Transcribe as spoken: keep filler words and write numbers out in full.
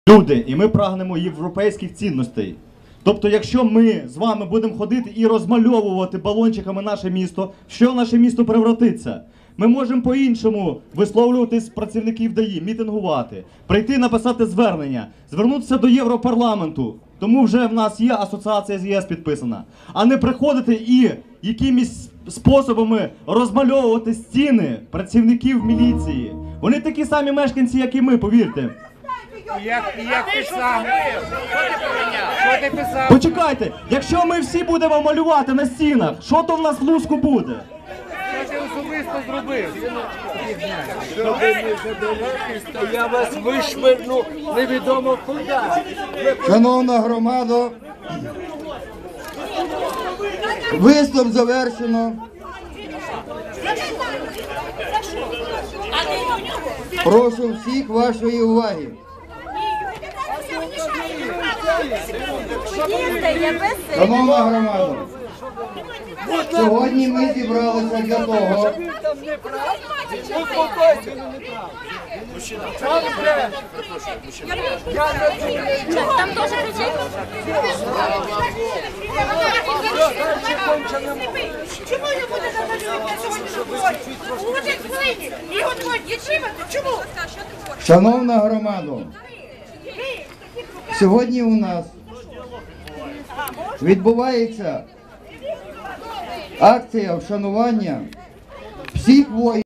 Люди, і ми прагнемо європейських цінностей. Тобто, якщо ми з вами будемо ходити і розмальовувати балончиками наше місто, в що наше місто превратиться? Ми можемо по-іншому висловлюватись працівників ДАІ, мітингувати, прийти написати звернення, звернутися до Європарламенту, тому вже в нас є асоціація з ЄС підписана, а не приходити і якимись способами розмальовувати стіни працівників міліції. Вони такі самі мешканці, як і ми, повірте. Як, як ти сам? Що ти писав? Почекайте, якщо ми всі будемо малювати на стінах, що то в нас в Луцьку буде? Що ти особисто зробив? Щоб не забиратись, то я вас вишверну невідомо куди. Шановна громада, виступ завершено. Прошу всіх вашої уваги. Шановна громада, сьогодні ми зібралися для того, Там тоже кричать? Чому не буде намалювати сьогодні роботи? Буде хвилині. І от дівчина, чому? шановна громада, сьогодні у нас відбувається акція вшанування всіх воїнів.